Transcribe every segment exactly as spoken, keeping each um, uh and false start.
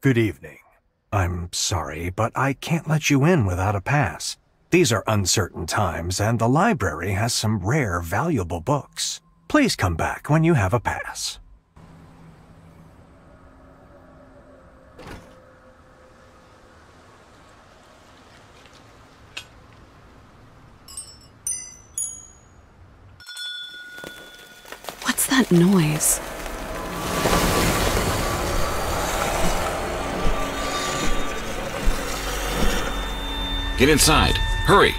Good evening. I'm sorry, but I can't let you in without a pass. These are uncertain times, and the library has some rare, valuable books. Please come back when you have a pass. What's that noise? Get inside! Hurry!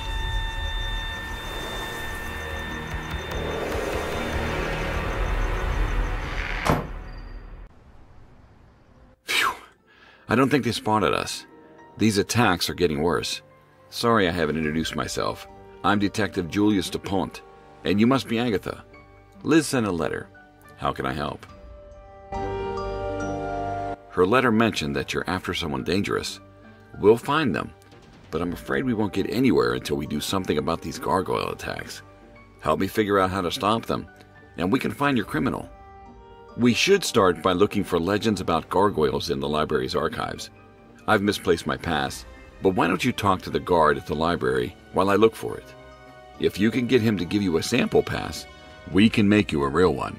Phew! I don't think they spotted us. These attacks are getting worse. Sorry I haven't introduced myself. I'm Detective Julius DuPont, and you must be Agatha. Liz sent a letter. How can I help? Her letter mentioned that you're after someone dangerous. We'll find them, but I'm afraid we won't get anywhere until we do something about these gargoyle attacks. Help me figure out how to stop them, and we can find your criminal. We should start by looking for legends about gargoyles in the library's archives. I've misplaced my pass, but why don't you talk to the guard at the library while I look for it? If you can get him to give you a sample pass, we can make you a real one.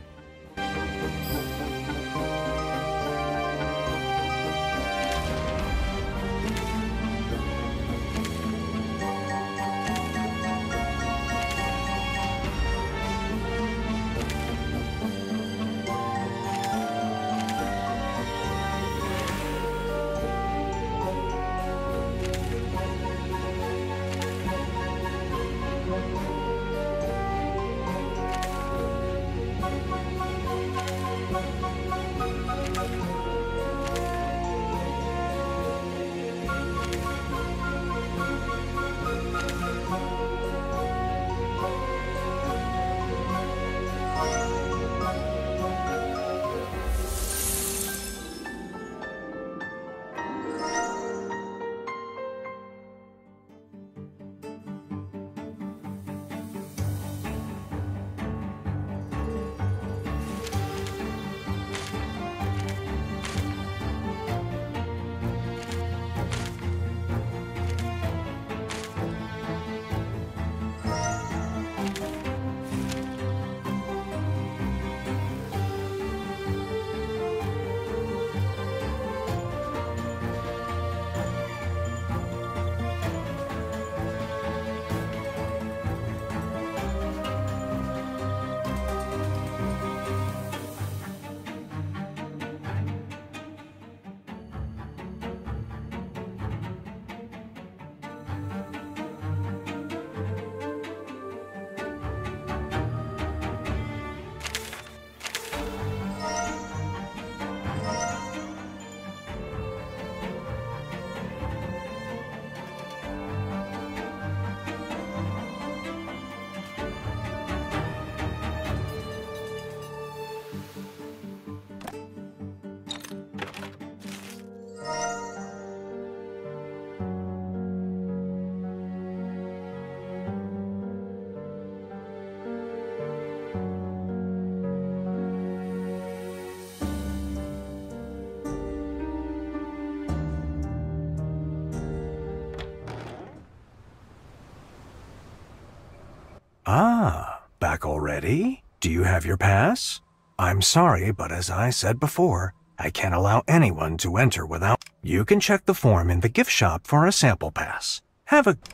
Ah, back already? Do you have your pass? I'm sorry, but as I said before, I can't allow anyone to enter without... You can check the form in the gift shop for a sample pass. Have a...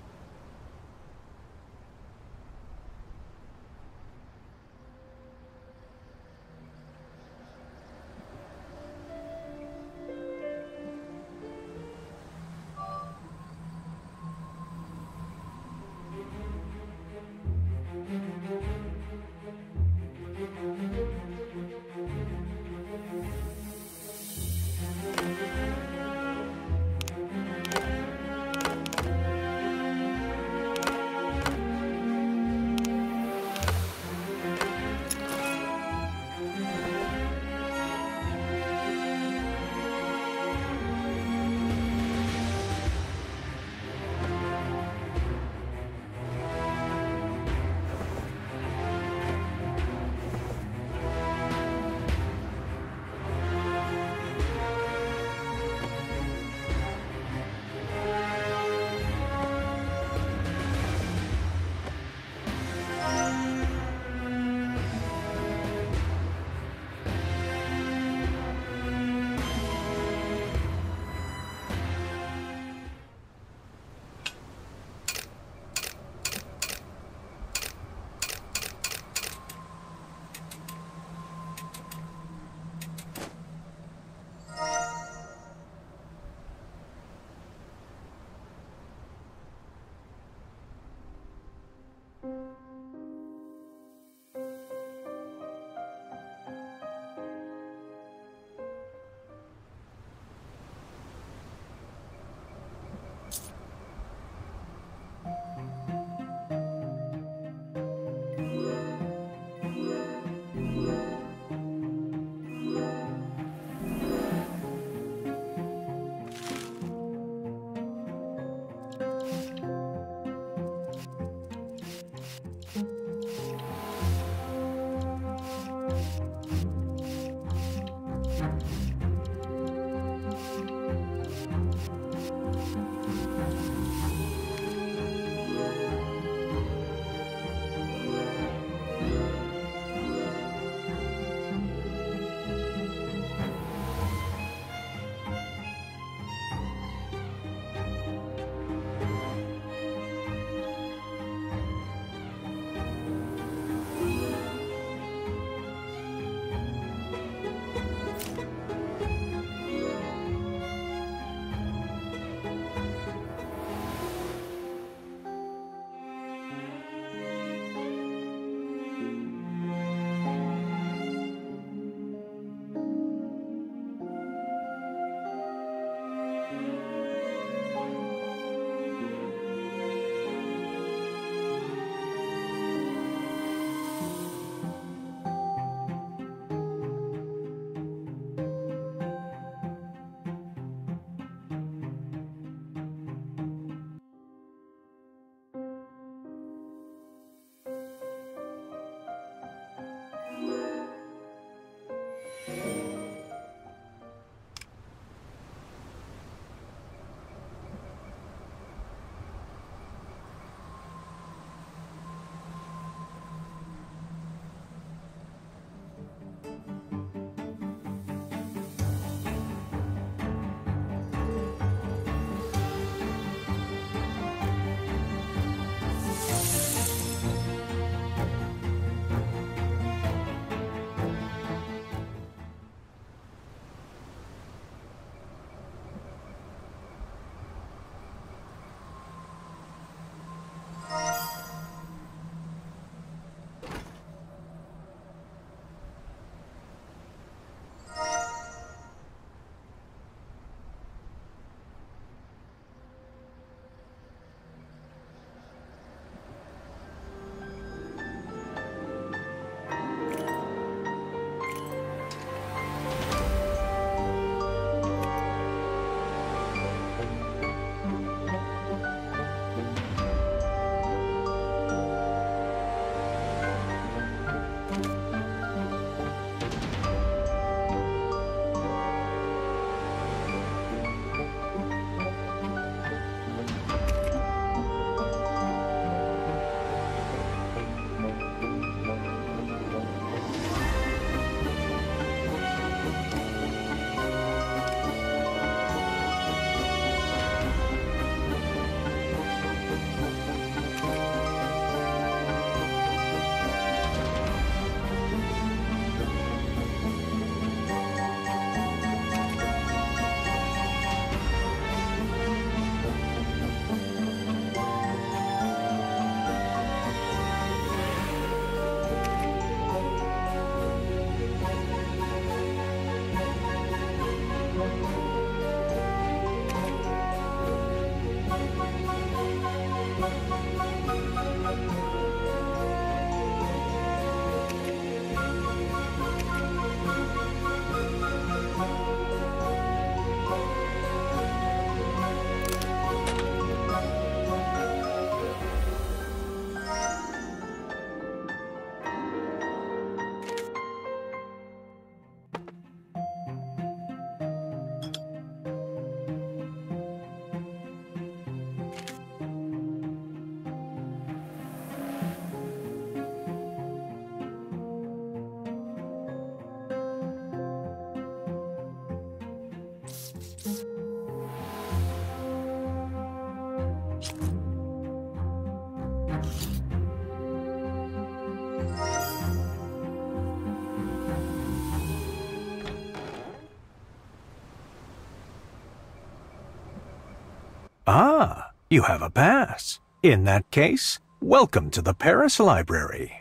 Ah, you have a pass. In that case, welcome to the Paris Library.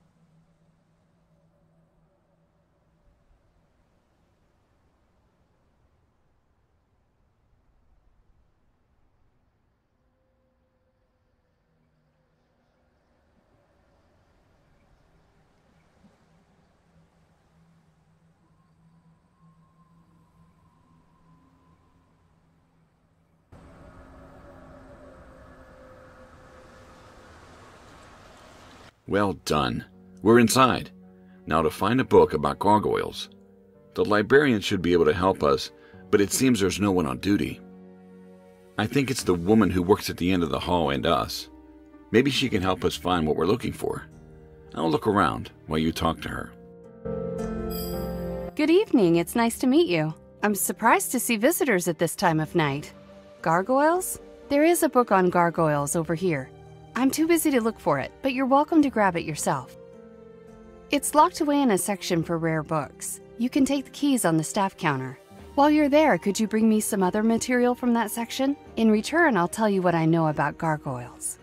Well done. We're inside. Now to find a book about gargoyles. The librarian should be able to help us, but it seems there's no one on duty. I think it's the woman who works at the end of the hall and us. Maybe she can help us find what we're looking for. I'll look around while you talk to her. Good evening, it's nice to meet you. I'm surprised to see visitors at this time of night. Gargoyles? There is a book on gargoyles over here. I'm too busy to look for it, but you're welcome to grab it yourself. It's locked away in a section for rare books. You can take the keys on the staff counter. While you're there, could you bring me some other material from that section? In return, I'll tell you what I know about gargoyles.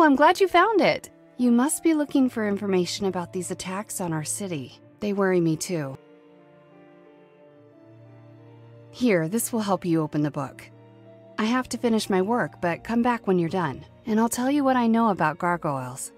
Oh, I'm glad you found it. You must be looking for information about these attacks on our city. They worry me too. Here, this will help you open the book. I have to finish my work, but come back when you're done, and I'll tell you what I know about gargoyles.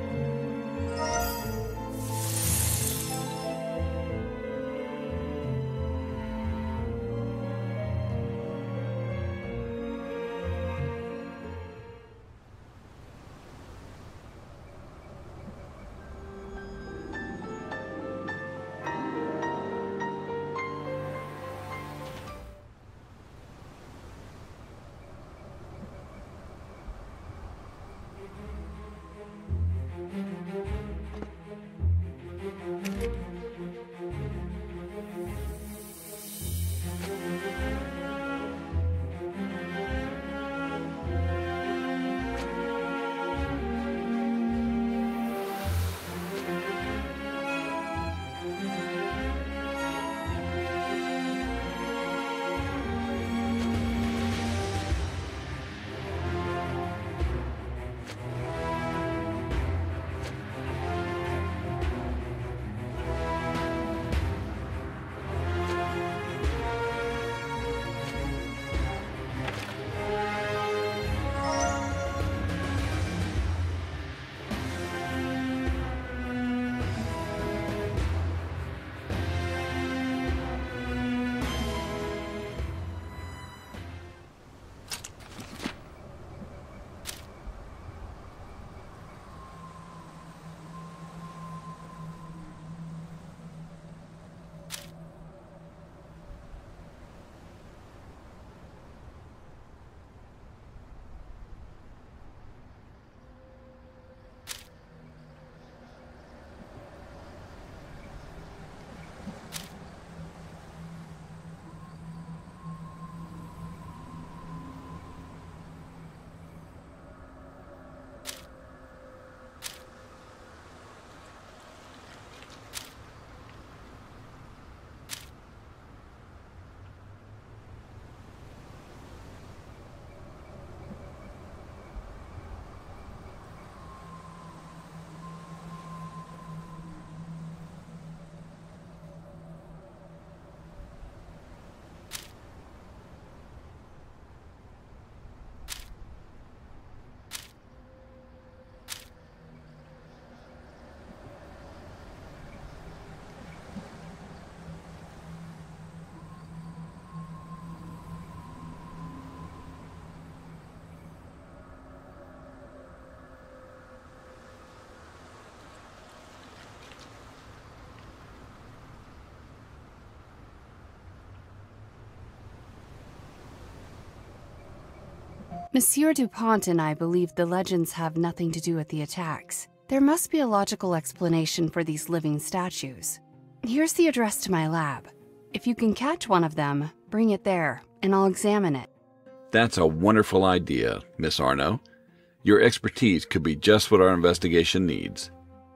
Monsieur Dupont and I believe the legends have nothing to do with the attacks. There must be a logical explanation for these living statues. Here's the address to my lab. If you can catch one of them, bring it there, and I'll examine it. That's a wonderful idea, Miss Arno. Your expertise could be just what our investigation needs.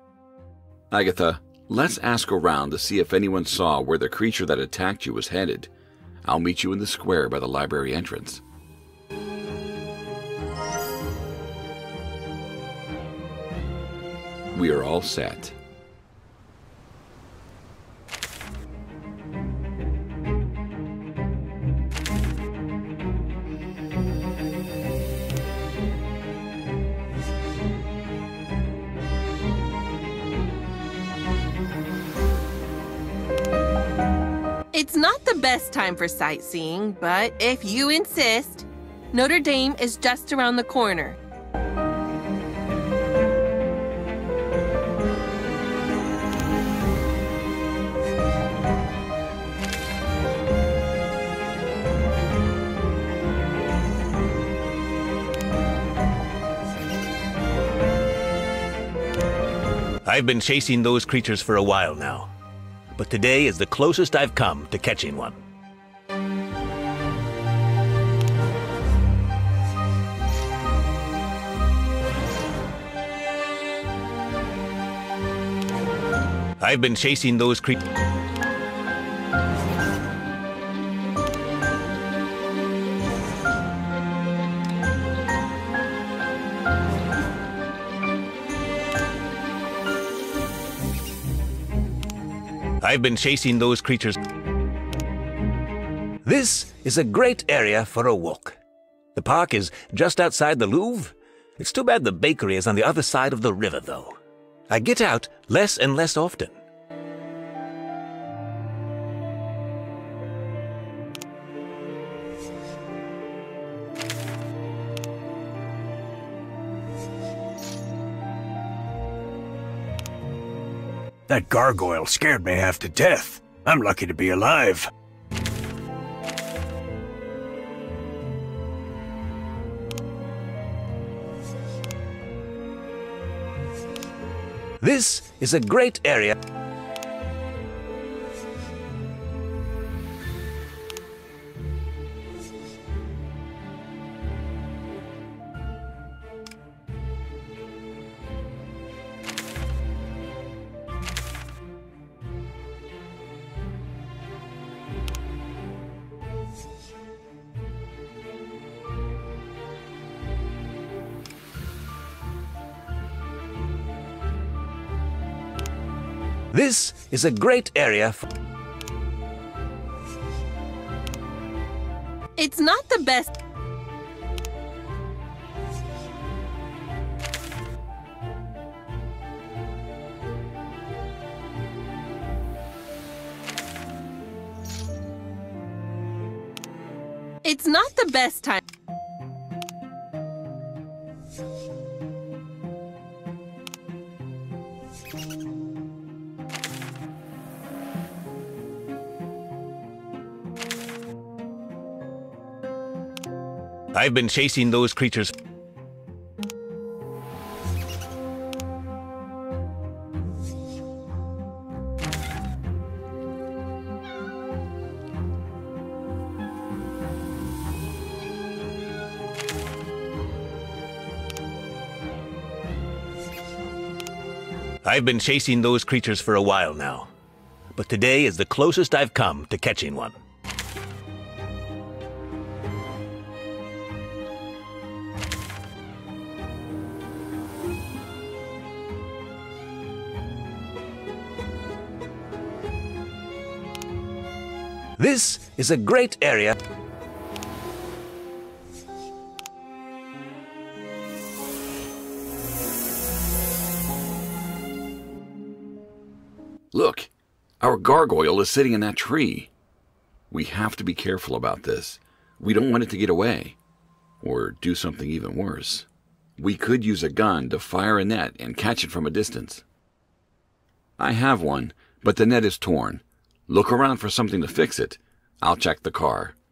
Agatha, let's ask around to see if anyone saw where the creature that attacked you was headed. I'll meet you in the square by the library entrance. We are all set. It's not the best time for sightseeing, but if you insist, Notre Dame is just around the corner. I've been chasing those creatures for a while now, but today is the closest I've come to catching one. I've been chasing those creatures. I've been chasing those creatures. This is a great area for a walk. The park is just outside the Louvre. It's too bad the bakery is on the other side of the river, though. I get out less and less often. That gargoyle scared me half to death. I'm lucky to be alive. This is a great area. This is a great area for... It's not the best. It's not the best time. I've been chasing those creatures. I've been chasing those creatures for a while now, but today is the closest I've come to catching one. This is a great area. Look, our gargoyle is sitting in that tree. We have to be careful about this. We don't want it to get away, or do something even worse. We could use a gun to fire a net and catch it from a distance. I have one, but the net is torn. Look around for something to fix it. I'll check the car.